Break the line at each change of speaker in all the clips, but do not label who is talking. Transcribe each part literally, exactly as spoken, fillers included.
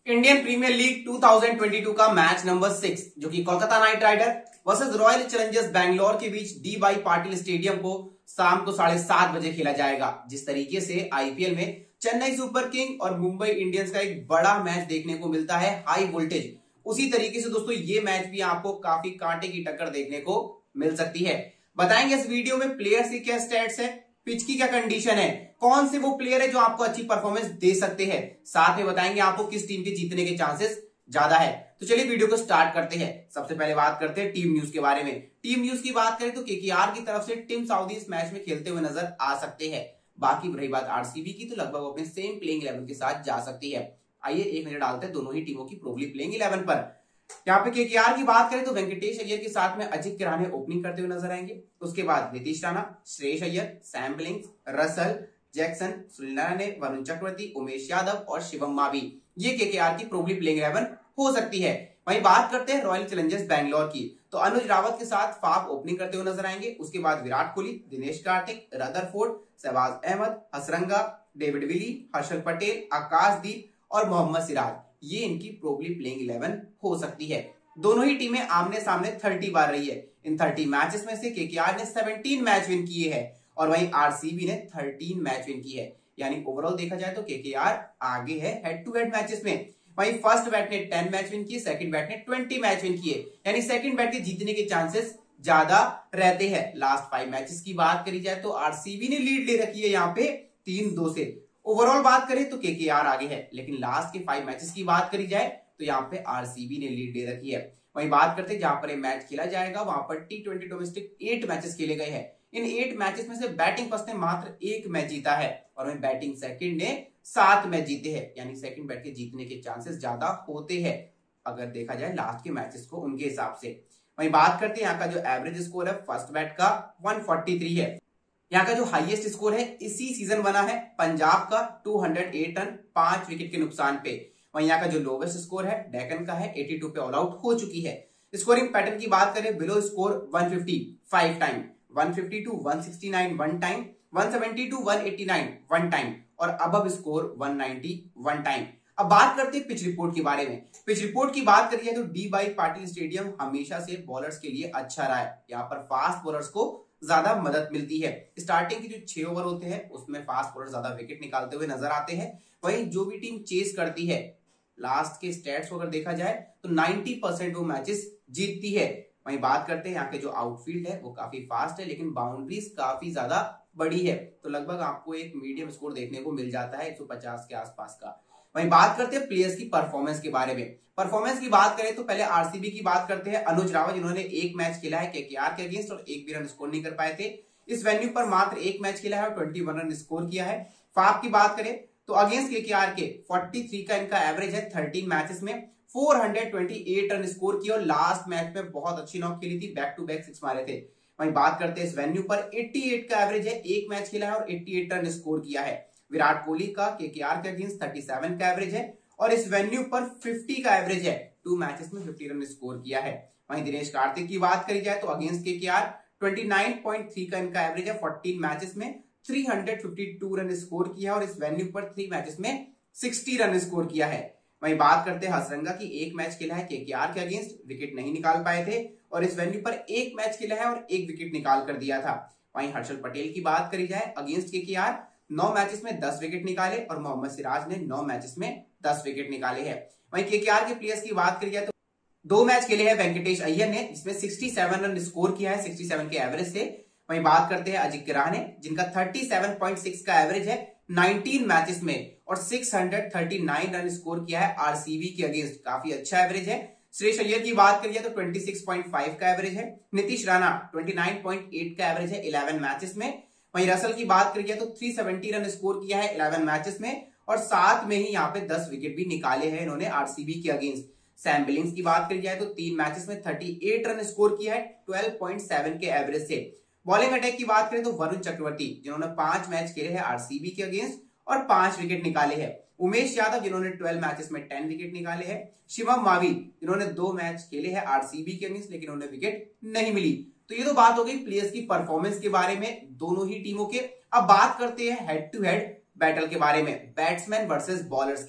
Indian premiere league दो हज़ार बाईस का मैच नंबर सिक्स जो कि Kolkata knight rider versus royal challengers Bangalore के बीच डी वाई पाटिल स्टेडियम को शाम को साढ़े सात बजे खेला जाएगा। जिस तरीके से आईपीएल में चेन्नई सुपर किंग और मुंबई इंडियंस का एक बड़ा मैच देखने को मिलता है हाई वोल्टेज, उसी तरीके से दोस्तों ये मैच भी आपको काफी कांटे की टक्कर देखने को मिल सकती है। बताएंगे इस वीडियो में प्लेयर्स की क्या स्टैट्स है, पिच की क्या कंडीशन है, कौन से वो प्लेयर है जो आपको अच्छी परफॉर्मेंस दे सकते हैं, साथ में बताएंगे आपको किस टीम के जीतने के चांसेस ज्यादा है। तो चलिए वीडियो को स्टार्ट करते हैं। सबसे पहले बात करते हैं टीम न्यूज के बारे में। टीम न्यूज की बात करें तो केकेआर की तरफ से टिम साउदी इस मैच में खेलते हुए नजर आ सकते हैं। बाकी रही बात आरसीबी की तो लगभग वो अपने सेम प्लेइंग इलेवन के साथ जा सकती है। आइए एक नजर डालते हैं दोनों ही टीमों की प्रोबली प्लेइंग इलेवन पर। यहाँ पे केकेआर की बात करें तो वेंकटेश अय्यर के साथ में अजिंक्य किराने ओपनिंग करते हुए नजर आएंगे। उसके बाद Nitish Rana, Shreyas Iyer, Sam Billings, Russell Jackson, Sunil Narayan, Varun Chakravarthy, Umesh Yadav और शिवम मावी, ये केकेआर की प्रोबली प्लेइंग इलेवन हो सकती है। वहीं बात करते हैं रॉयल चैलेंजर्स बैंगलोर की तो अनुज रावत के साथ फाफ ओपनिंग करते हुए नजर आएंगे। उसके बाद Virat Kohli, Dinesh Karthik, Rutherford, Shahbaz Ahmed, Hasaranga, David Willey, Harshal Patel, Akashdeep और मोहम्मद सिराज, ये इनकी प्रोबली प्लेइंग इलेवन हो सकती है। दोनों ही टीमें आमने सामने तीस बार रही है। इन तीस मैचेस में से केकेआर ने सत्रह मैच विन किए हैं और वहीं आरसीबी ने तेरह मैच विन किए हैं। यानी ओवरऑल देखा जाए तो केकेआर आगे है हेड टू हेड मैचेस में। वहीं फर्स्ट बैट ने दस मैच विन किए, सेकंड बैट ने बीस मैच विन किए, यानी सेकंड बैट के जीतने के चांसेस ज्यादा रहते हैं। लास्ट फाइव मैचेस की बात करी जाए तो आरसीबी ने लीड ले रखी है यहाँ पे तीन दो से। ओवरऑल बात करें तो केकेआर आगे है, लेकिन लास्ट के फाइव मैचेस की बात करी जाए तो यहाँ पे आरसीबी ने लीड ले रखी है। वहीं बात करते हैं जहां पर ये मैच खेला जाएगा वहां पर T twenty domestic eight matches खेले गए हैं। इन एट मैचेस में से बैटिंग फर्स्ट ने मात्र एक मैच जीता है और वहीं बैटिंग सेकंड ने सात मैच जीते हैं, यानी सेकंड बैट के जीतने के चांसेस ज्यादा होते हैं अगर देखा जाए लास्ट के मैचेस को उनके हिसाब से। वहीं बात करते हैं यहाँ का जो एवरेज स्कोर है फर्स्ट बैट का एक सौ तैंतालीस है। यहाँ का जो हाईएस्ट स्कोर है इसी सीजन बना है पंजाब का दो सौ आठ रन पांच विकेट के नुकसान पे। वहीं यहाँ का जो लोवेस्ट स्कोर है डेक्कन का है बयासी पे ऑल आउट हो चुकी है। स्कोरिंग पैटर्न की बात करें बिलो स्कोर एक सौ पचास फाइव टाइम, एक सौ बावन टू एक सौ उनहत्तर वन टाइम, एक सौ सत्तर टू एक सौ नवासी वन टाइम और अबव स्कोर एक सौ नब्बे वन टाइम। अब बात करते हैं पिच रिपोर्ट के बारे में। पिच रिपोर्ट की बात करिए तो डी वाई पाटिल स्टेडियम हमेशा से बॉलर्स के लिए अच्छा रहा है। यहाँ पर फास्ट बॉलर्स को ज्यादा मदद मिलती है। स्टार्टिंग के जो छह ओवर होते हैं उसमें फास्ट बॉलर ज्यादा विकेट निकालते हुए नजर आते हैं। वहीं जो भी टीम चेस करती है लास्ट के स्टैट्स को अगर देखा जाए तो नब्बे परसेंट वो मैचेस जीतती है। वहीं बात करते हैं यहाँ के जो आउटफील्ड है वो काफी फास्ट है, लेकिन बाउंड्रीज काफी ज्यादा बड़ी है, तो लगभग आपको एक मीडियम स्कोर देखने को मिल जाता है एक सौ पचास के आसपास का। वहीं बात करते हैं प्लेयर्स की परफॉर्मेंस के बारे में। परफॉर्मेंस की बात करें तो पहले आरसीबी की बात करते हैं। अनुज रावत जिन्होंने एक मैच खेला है केकेआर के अगेंस्ट और एक भी रन स्कोर नहीं कर पाए थे। इस वेन्यू पर मात्र एक मैच खेला है और इक्कीस रन स्कोर किया है। फाफ की बात करें तो अगेंस्ट केकेआर के तैंतालीस का इनका एवरेज है तेरह मैचेस में, चार सौ अट्ठाईस रन स्कोर किए और लास्ट मैच में बहुत अच्छी नॉक खेली थी, बैक टू बैक सिक्स मारे थे। वहीं बात करते हैं इस वेन्यू पर अट्ठासी का एवरेज है, एक मैच खेला है और अट्ठासी रन स्कोर किया है। विराट कोहली का केकेआर के अगेंस्ट सैंतीस का एवरेज है और इस वेन्यू पर पचास का एवरेज है, टू मैचेस में पचास रन स्कोर किया है। वहीं दिनेश कार्तिक की बात करी जाए तो अगेंस्ट केकेआर उनतीस पॉइंट तीन का इनका एवरेज है, चौदह मैचेस में तीन सौ बावन रन स्कोर किया है और इस वेन्यू पर तीन मैचेस में साठ रन स्कोर किया है। वहीं बात करते हैं हसरंगा की, एक मैच खेला है केकेआर के अगेंस्ट, विकेट नहीं निकाल पाए थे और इस वेन्यू पर एक मैच खेला है और एक विकेट निकाल कर दिया था। वहीं हर्षल पटेल की बात करी जाए अगेंस्ट केकेआर नौ मैचेस में दस विकेट निकाले और मोहम्मद सिराज ने नौ मैचेस में दस विकेट निकाले हैं। वहीं केकेआर के प्लेयर्स की बात करी जाए तो दो मैच खेले हैं वेंकटेश अय्यर ने, जिसमें सरसठ रन स्कोर किया है सरसठ के एवरेज से। वहीं बात करते हैं अजिंक्य किराने जिनका सैंतीस पॉइंट छह का एवरेज है उन्नीस मैचेस में और छह सौ उनतालीस रन स्कोर किया है आरसीबी के अगेंस्ट, काफी अच्छा एवरेज है। श्रेयस अय्यर की बात करिए तो छब्बीस पॉइंट पाँच का एवरेज है। नीतीश राणा उनतीस पॉइंट आठ का एवरेज है ग्यारह मैचेस में। वहीं रसल की बात करिए तो तीन सौ सत्तर रन स्कोर किया है ग्यारह मैचेस में और साथ में ही यहाँ पे दस विकेट भी निकाले हैं इन्होंने आरसीबी के अगेंस्ट। सैम बिलिंग्स की बात करी जाए तो तीन मैचेस में अड़तीस रन स्कोर किया है बारह पॉइंट सात के एवरेज से। बॉलिंग अटैक की बात करें तो वरुण चक्रवर्ती जिन्होंने पांच मैच खेले हैं आरसीबी के अगेंस्ट और पांच विकेट निकाले हैं। उमेश यादव जिन्होंने बारह मैचेस में दस विकेट निकाले हैं। शिवम मावी जिन्होंने दो मैच खेले हैं आरसीबी के अगेंस्ट लेकिन उन्हें विकेट नहीं मिली। तो ये तो बात हो गई प्लेयर्स की परफॉर्मेंस के बारे में दोनों ही टीमों के। अब बात करते हैं हेड टू हेड बैटल के बारे में, बैट्समैन वर्सेस बॉलर्स के।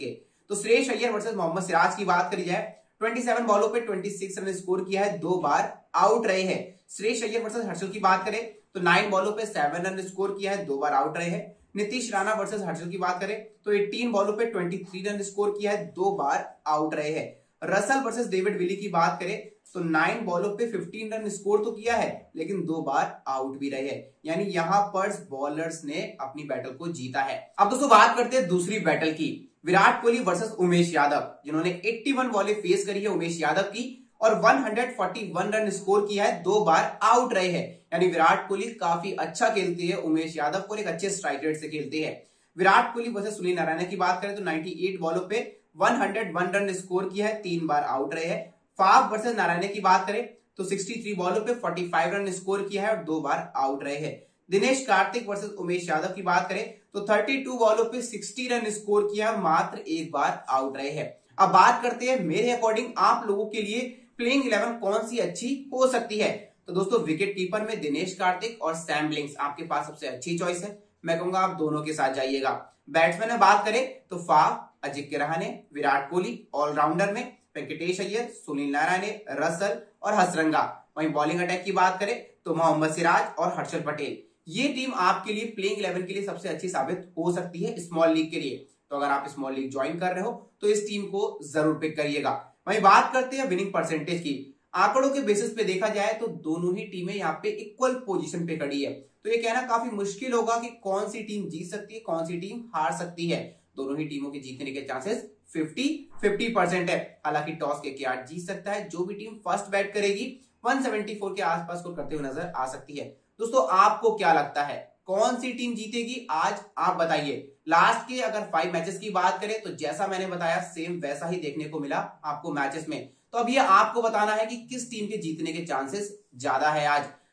तो श्रेयस अय्यर वर्सेस मोहम्मद सिराज की बात करी जाए, सत्ताईस बॉलों पे छब्बीस रन स्कोर किया है, दो बार आउट रहे हैं। श्रेयस अय्यर वर्सेस हर्षल की बात करें तो नौ बॉलों पे सात रन स्कोर किया है, दो बार आउट रहे हैं। नीतीश राणा वर्सेस हर्षल की बात करें तो अठारह बॉलों पे तेईस रन स्कोर किया है, दो बार आउट रहे हैं। रसल वर्सेस डेविड विली की बात करें तो नौ बॉलों पे पंद्रह रन स्कोर तो किया है लेकिन दो बार आउट भी रहे हैं, यानी यहां पर बॉलर्स ने अपनी बैटल को जीता है। अब दोस्तों बात करते हैं दूसरी बैटल की, विराट कोहली वर्सेस उमेश यादव, जिन्होंने इक्यासी बॉलें फेस करी है उमेश यादव की और एक सौ इकतालीस रन स्कोर किया है, दो बार आउट रहे हैं। यानी विराट कोहली काफी अच्छा खेलते हैं, उमेश यादव को एक अच्छे स्ट्राइक रेट से खेलते हैं। विराट कोहली वर्सेस सुनील नारायण की बात करें तो अट्ठानवे बॉलों पे एक सौ एक रन स्कोर किया है, तीन बार आउट रहे हैं। फाफ वर्सेस नारायण की बात करें तो तिरसठ बॉलों पे पैंतालीस रन स्कोर किया है और दो बार आउट रहे हैं। दिनेश कार्तिक वर्सेस उमेश यादव की बात करें तो बत्तीस बॉलों पे साठ रन स्कोर किया, मात्र एक बार आउट रहे हैं। अब बात करते हैं मेरे अकॉर्डिंग आप लोगों के लिए प्लेइंग इलेवन कौन सी अच्छी हो सकती है। तो दोस्तों विकेट कीपर में दिनेश कार्तिक और सैम लिंक्स आपके पास सबसे अच्छी चॉइस है, मैं कहूंगा आप दोनों के साथ जाइएगा। बैट्समैन में बात करें तो फाफ, अजिंक्य रहाणे, विराट कोहली, ऑलराउंडर में वेंकटेश अय्यर, सुनील नारायण, रसल और हसरंगा। वहीं बॉलिंग अटैक की बात करें तो मोहम्मद सिराज और हर्षल पटेल। ये टीम आपके लिए प्लेइंग इलेवन के लिए सबसे अच्छी साबित हो सकती है स्मॉल लीग के लिए। तो अगर आप स्मॉल लीग ज्वाइन कर रहे हो तो इस टीम को जरूर पिक करिएगा। वहीं बात करते हैं विनिंग परसेंटेज की, आंकड़ों के बेसिस पे देखा जाए तो दोनों ही टीमें यहाँ पे इक्वल पोजीशन पे खड़ी है, तो ये कहना काफी मुश्किल होगा कि कौन सी टीम जीत सकती है, कौन सी टीम हार सकती है। दोनों ही टीमों के जीतने के चांसेस पचास पचास परसेंट है। हालांकि टॉस के के आठ जीत सकता है, जो भी टीम फर्स्ट बैट करेगी एक सौ चौहत्तर के आसपास स्कोर करते हुए नजर आ सकती है। दोस्तों आपको क्या लगता है कौन सी टीम जीतेगी आज, आप बताइए। लास्ट के अगर फाइव मैचेस की बात करें तो जैसा मैंने बताया सेम वैसा ही देखने को मिला आपको मैचेस में। तो अब ये आपको बताना है कि किस टीम के जीतने के चांसेस ज्यादा है आज।